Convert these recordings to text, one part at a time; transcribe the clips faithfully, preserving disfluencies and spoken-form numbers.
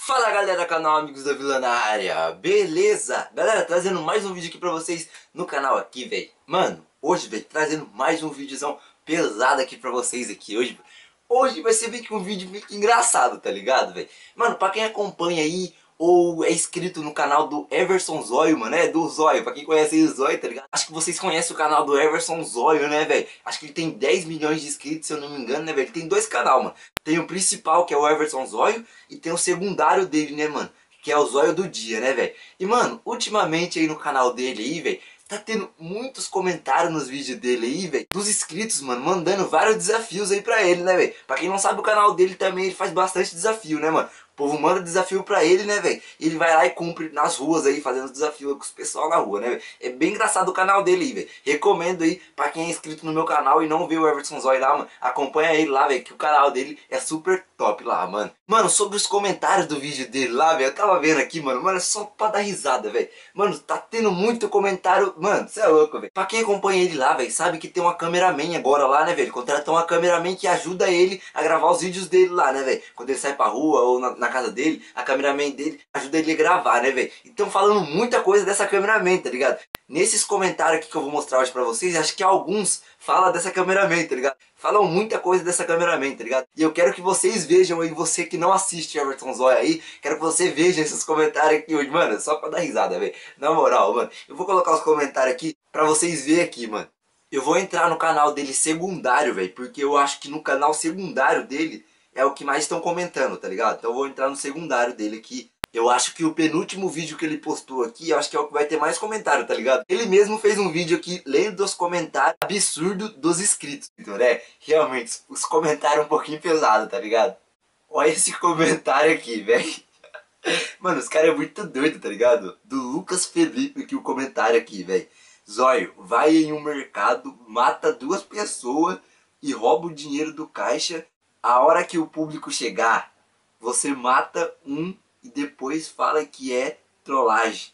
Fala galera, canal Amigos da Vila na área, beleza? Galera, trazendo mais um vídeo aqui pra vocês no canal aqui, velho. Mano, hoje, velho, trazendo mais um vídeozão pesado aqui pra vocês aqui. Hoje, hoje vai ser meio que um vídeo meio que engraçado, tá ligado, velho? Mano, pra quem acompanha aí ou é inscrito no canal do Everson Zóio, mano, é do Zóio, pra quem conhece o Zóio, tá ligado? Acho que vocês conhecem o canal do Everson Zóio, né, velho? Acho que ele tem dez milhões de inscritos, se eu não me engano, né, velho? Ele tem dois canais, mano. Tem o principal, que é o Everson Zóio, e tem o secundário dele, né, mano? Que é o Zóio do Dia, né, velho? E, mano, ultimamente aí no canal dele aí, velho, tá tendo muitos comentários nos vídeos dele aí, velho, dos inscritos, mano, mandando vários desafios aí pra ele, né, velho? Pra quem não sabe, o canal dele também, ele faz bastante desafio, né, mano? O povo manda desafio pra ele, né, velho? E ele vai lá e cumpre nas ruas aí, fazendo desafio com os pessoal na rua, né, velho? É bem engraçado o canal dele aí, velho. Recomendo aí pra quem é inscrito no meu canal e não vê o Everson Zóio lá, mano. Acompanha ele lá, velho, que o canal dele é super top lá, mano. Mano, sobre os comentários do vídeo dele lá, velho, eu tava vendo aqui, mano. Mano, é só pra dar risada, velho. Mano, tá tendo muito comentário. Mano, você é louco, velho. Pra quem acompanha ele lá, velho, sabe que tem uma cameraman agora lá, né, velho? Contratou uma cameraman que ajuda ele a gravar os vídeos dele lá, né, velho? Quando ele sai pra rua ou na, na casa dele, a cameraman dele ajuda ele a gravar, né, velho? Então falando muita coisa dessa cameraman, tá ligado? Nesses comentários aqui que eu vou mostrar hoje pra vocês, acho que alguns falam dessa cameraman, tá ligado? Falam muita coisa dessa cameraman, tá ligado? E eu quero que vocês vejam aí, você que não assiste Everson Zóio aí, quero que você veja esses comentários aqui hoje, mano, só pra dar risada, velho. Na moral, mano, eu vou colocar os comentários aqui pra vocês verem aqui, mano. Eu vou entrar no canal dele secundário, velho, porque eu acho que no canal secundário dele é o que mais estão comentando, tá ligado? Então eu vou entrar no secundário dele aqui. Eu acho que o penúltimo vídeo que ele postou aqui, eu acho que é o que vai ter mais comentário, tá ligado? Ele mesmo fez um vídeo aqui, lendo os comentários absurdos dos inscritos. Então, né, realmente, os comentários um pouquinho pesados, tá ligado? Olha esse comentário aqui, velho. Mano, os caras é muito doido, tá ligado? Do Lucas Felipe aqui, o comentário aqui, velho. Zóio, vai em um mercado, mata duas pessoas e rouba o dinheiro do caixa. A hora que o público chegar, você mata um e depois fala que é trollagem.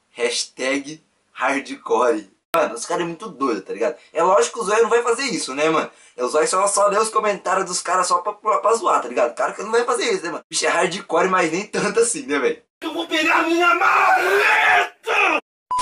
Hashtag hardcore. Mano, os caras é muito doido, tá ligado? É lógico que o Zóio não vai fazer isso, né, mano? O Zóio só, só lê os comentários dos caras só pra, pra, pra zoar, tá ligado? O cara que não vai fazer isso, né, mano? Bicho, é hardcore, mas nem tanto assim, né, velho? Eu vou pegar minha maleta!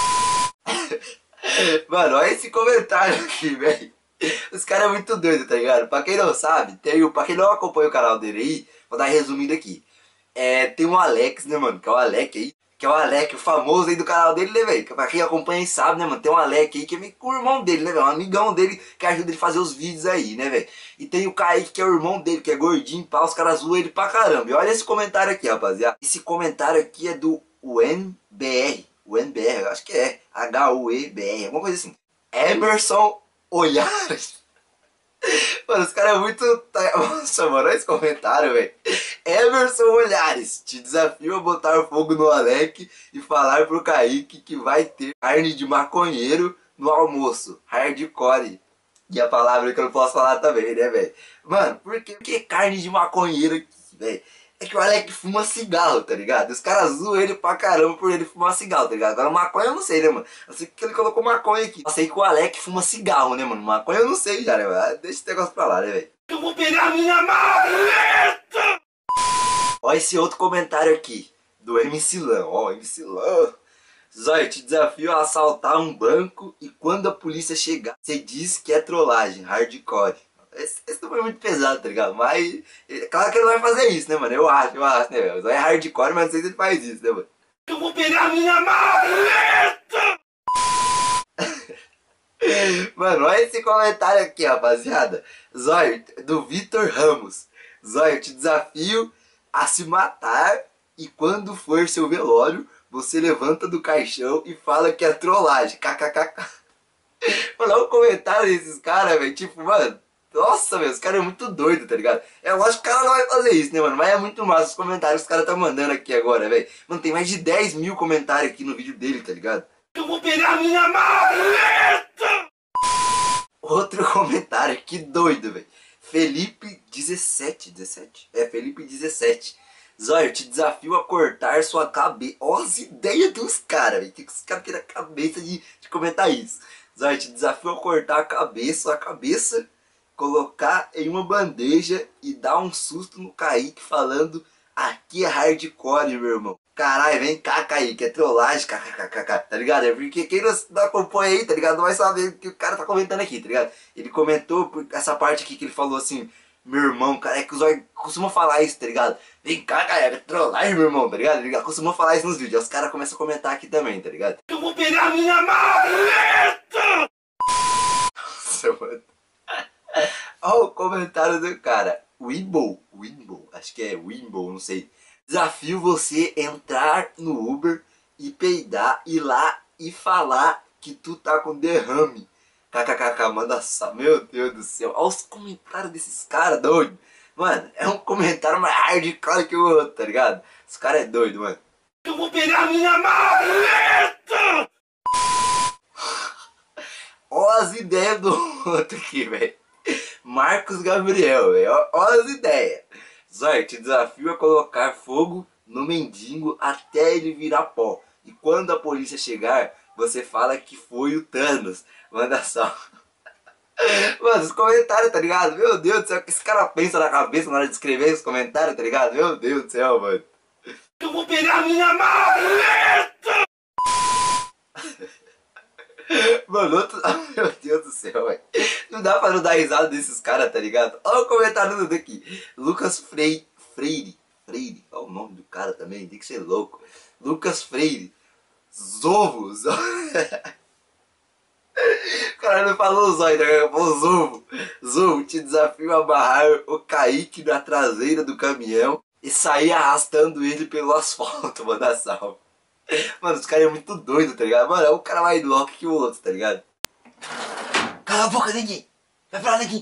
Mano, olha esse comentário aqui, velho. Os caras é muito doido, tá ligado? Pra quem não sabe, tem o, pra quem não acompanha o canal dele aí, vou dar resumido aqui. É, tem um Alex, né, mano? Que é o Alec aí. Que é o Alec, o famoso aí do canal dele, né, velho? Pra quem acompanha e sabe, né, mano? Tem um Alec aí que é meio que o irmão dele, né, velho? Um amigão dele que ajuda ele a fazer os vídeos aí, né, velho? E tem o Kaique, que é o irmão dele, que é gordinho, pá. Os caras zoam ele pra caramba. E olha esse comentário aqui, rapaziada. Esse comentário aqui é do U N B R. O N B R, eu acho que é. H U E B R, alguma coisa assim. Emerson Olhares. Mano, os caras é muito... Nossa, mano, olha esse comentário, velho. Emerson Olhares, te desafio a botar fogo no Alec e falar pro Kaique que vai ter carne de maconheiro no almoço. Hardcore. E a palavra que eu não posso falar também, né, velho? Mano, por que, por que carne de maconheiro aqui, velho? É que o Alec fuma cigarro, tá ligado? Os caras zoam ele pra caramba por ele fumar cigarro, tá ligado? Agora maconha eu não sei, né, mano? Eu sei que ele colocou maconha aqui. Eu sei que o Alec fuma cigarro, né, mano? Maconha eu não sei já, né, mano? Deixa esse negócio pra lá, né, velho? Eu vou pegar minha maleta! Ó esse outro comentário aqui, do M C Lan. Ó, M C Lan. Zóio, te desafio a assaltar um banco e quando a polícia chegar, você diz que é trollagem, hardcore. Esse, esse não foi muito pesado, tá ligado? Mas, claro que ele não vai fazer isso, né, mano? Eu acho, eu acho, né, velho? É hardcore, mas não sei se ele faz isso, né, mano? Eu vou pegar minha maleta! Mano, olha esse comentário aqui, rapaziada. Zóio, do Vitor Ramos. Zóio, te desafio a se matar e quando for seu velório, você levanta do caixão e fala que é trollagem. Kkkk. Mano, olha o comentário desses caras, velho. Tipo, mano... Nossa, velho, os caras é muito doido, tá ligado? É lógico que o cara não vai fazer isso, né, mano? Mas é muito massa os comentários que os caras tá mandando aqui agora, velho. Mano, tem mais de dez mil comentários aqui no vídeo dele, tá ligado? Eu vou pegar minha maleta! Outro comentário, que doido, velho. Felipe dezessete, dezessete? É, Felipe dezessete. Zóio, te desafio a cortar sua cabeça. Olha as ideias dos caras, velho. Que os caras têm na cabeça de, de comentar isso. Zóio, te desafio a cortar a cabeça, a cabeça... colocar em uma bandeja e dar um susto no Kaique falando aqui é hardcore, meu irmão. Caralho, vem cá, Kaique, é trollagem, kkkk, tá ligado? É porque quem não, não acompanha aí, tá ligado? Não vai saber o que o cara tá comentando aqui, tá ligado? Ele comentou por essa parte aqui que ele falou assim, meu irmão, cara, é que os olhos costumam falar isso, tá ligado? Vem cá, cara, é trollagem, meu irmão, tá ligado? Ele costuma falar isso nos vídeos, aí os caras começam a comentar aqui também, tá ligado? Eu vou pegar minha maleta! Nossa, mano. Olha o comentário do cara. Wimble, Wimble, acho que é Wimble, não sei. Desafio você entrar no Uber e peidar, ir lá e falar que tu tá com derrame. Kkkk, manda só. Meu Deus do céu. Olha os comentários desses caras doidos. Mano, é um comentário mais hardcore que o outro, tá ligado? Os caras é doido, mano. Eu vou pegar minha maleta! Olha as ideias do outro aqui, velho. Marcos Gabriel, velho. Olha as ideias. Zóio, te desafio a colocar fogo no mendigo até ele virar pó. E quando a polícia chegar, você fala que foi o Thanos. Manda só. Mano, os comentários, tá ligado? Meu Deus do céu, o que esse cara pensa na cabeça na hora de escrever os comentários, tá ligado? Meu Deus do céu, mano. Eu vou pegar minha maleta! Mano, outro... Meu Deus do céu, velho. Não dá pra não dar risada desses caras, tá ligado? Olha o comentário do daqui. Lucas Freire. Freire. Freire. Olha o nome do cara também, tem que ser louco. Lucas Freire. Zovo. Zovo. O cara não falou zóio, né? Falou Zovo. Zovo, te desafio a amarrar o Kaique na traseira do caminhão e sair arrastando ele pelo asfalto, manda salve. Mano, os caras é muito doido, tá ligado? Mano, é um cara mais louco que o outro, tá ligado? Cala a boca, neguinho! Vai pra lá, neguinho!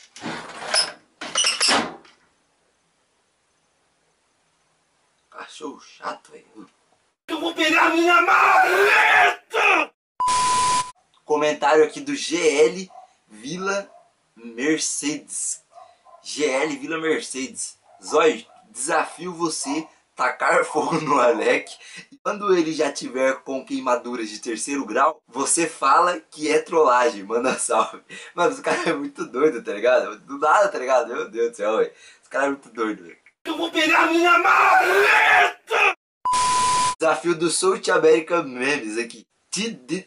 Cachorro chato, velho. Eu vou pegar minha maleta! Comentário aqui do G L Vila Mercedes. G L Vila Mercedes. Zóio, desafio você tacar fogo no Alec. E quando ele já tiver com queimaduras de terceiro grau, você fala que é trollagem. Manda salve. Mano, os caras é muito doido, tá ligado? Do nada, tá ligado? Meu Deus do céu, velho. Os caras é muito doido, velho. Eu vou pegar minha maleta! Desafio do South American Memes aqui. Te, de...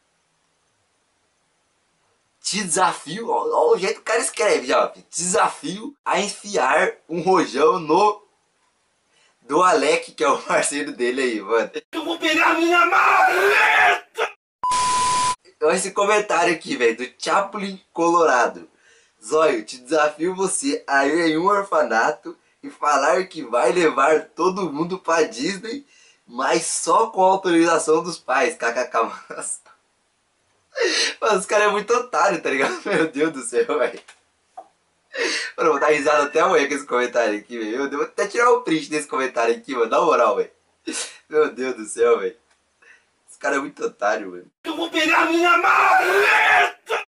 Te desafio, olha o jeito que o cara escreve já. Te desafio a enfiar um rojão no... do Alec, que é o parceiro dele aí, mano. Eu vou pegar minha maleta! Olha esse comentário aqui, velho, do Chaplin Colorado. Zóio, te desafio você a ir em um orfanato e falar que vai levar todo mundo pra Disney, mas só com a autorização dos pais. Kkk. Mano, os caras é muito otário, tá ligado? Meu Deus do céu, velho. Mano, eu vou dar risada até amanhã com esse comentário aqui, velho. Eu vou até tirar o print desse comentário aqui, mano. Na moral, velho. Meu Deus do céu, velho. Esse cara é muito otário, velho. Eu vou pegar minha maleta!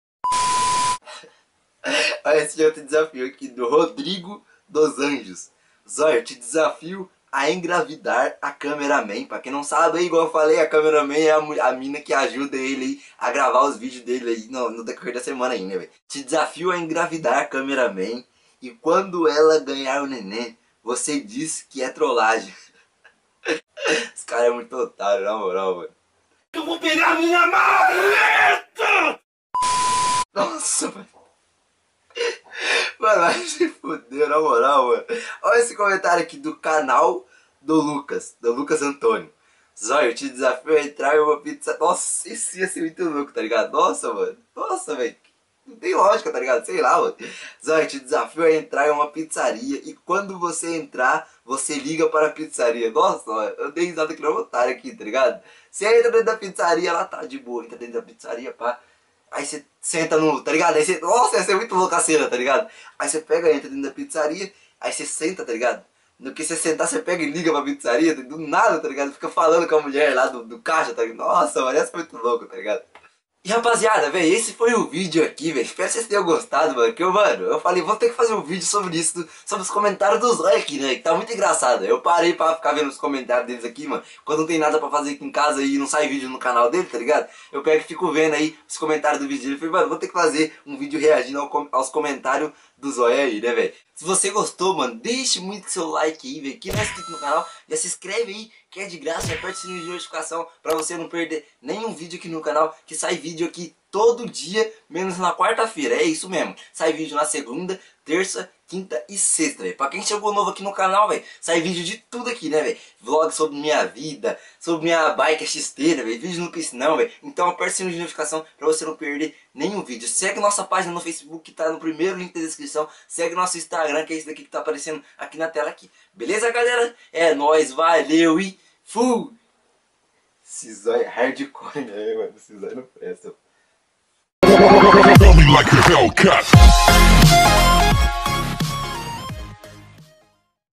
Olha esse outro desafio aqui do Rodrigo dos Anjos. Zóio, eu te desafio a engravidar a cameraman. Pra quem não sabe, aí, igual eu falei, a cameraman é a, a mina que ajuda ele aí a gravar os vídeos dele aí no, no decorrer da semana ainda, velho. Te desafio a engravidar a cameraman e quando ela ganhar o neném, você diz que é trollagem. Esse cara é muito otário, na moral, mano. Eu vou pegar minha maleta! Nossa, mano. Mano, vai se fuder, na moral, mano. Olha esse comentário aqui do canal do Lucas, do Lucas Antônio. Zóio, eu te desafio a entrar em uma pizza... Nossa, isso ia ser muito louco, tá ligado? Nossa, mano. Nossa, velho. Não tem lógica, tá ligado? Sei lá, mano. Zóio, eu te desafio a entrar em uma pizzaria e quando você entrar, você liga para a pizzaria. Nossa, mano, eu dei risada que não otário aqui, tá ligado? Você entra dentro da pizzaria, ela tá de boa, entra dentro da pizzaria, pá. Aí você senta no, tá ligado? Aí você, nossa, ia ser muito louca a cena, tá ligado? Aí você pega, entra dentro da pizzaria, aí você senta, tá ligado? No que você sentar, você pega e liga pra pizzaria, do nada, tá ligado? Fica falando com a mulher lá do, do caixa, tá ligado? Nossa, mano, essa foi muito louco, tá ligado? E rapaziada, velho, esse foi o vídeo aqui, velho. Espero que vocês tenham gostado, mano. Que eu, mano, eu falei, vou ter que fazer um vídeo sobre isso, sobre os comentários dos Zóio aqui, né? Que tá muito engraçado. Eu parei pra ficar vendo os comentários deles aqui, mano. Quando não tem nada pra fazer aqui em casa e não sai vídeo no canal dele, tá ligado? Eu pego e fico vendo aí os comentários do vídeo dele. Eu falei, mano, vou ter que fazer um vídeo reagindo ao, aos comentários do zóio aí, né, velho? Se você gostou, mano, deixe muito seu like aí, velho. Quem não é inscrito no canal, já se inscreve aí, que é de graça. Já aperte o sininho de notificação pra você não perder nenhum vídeo aqui no canal, que sai vídeo aqui todo dia, menos na quarta-feira. É isso mesmo. Sai vídeo na segunda, terça, quinta e sexta, velho. Pra quem chegou novo aqui no canal, velho, sai vídeo de tudo aqui, né, velho? Vlog sobre minha vida, sobre minha bike X T, né, velho? Vídeo no piscinão, velho. Então aperte o sininho de notificação pra você não perder nenhum vídeo. Segue nossa página no Facebook, que tá no primeiro link da descrição. Segue nosso Instagram, que é esse daqui que tá aparecendo aqui na tela aqui. Beleza, galera? É nóis, valeu e fui! Esse zóio é hardcore, né, mano? Esse zóio não presta. Like a Hellcat.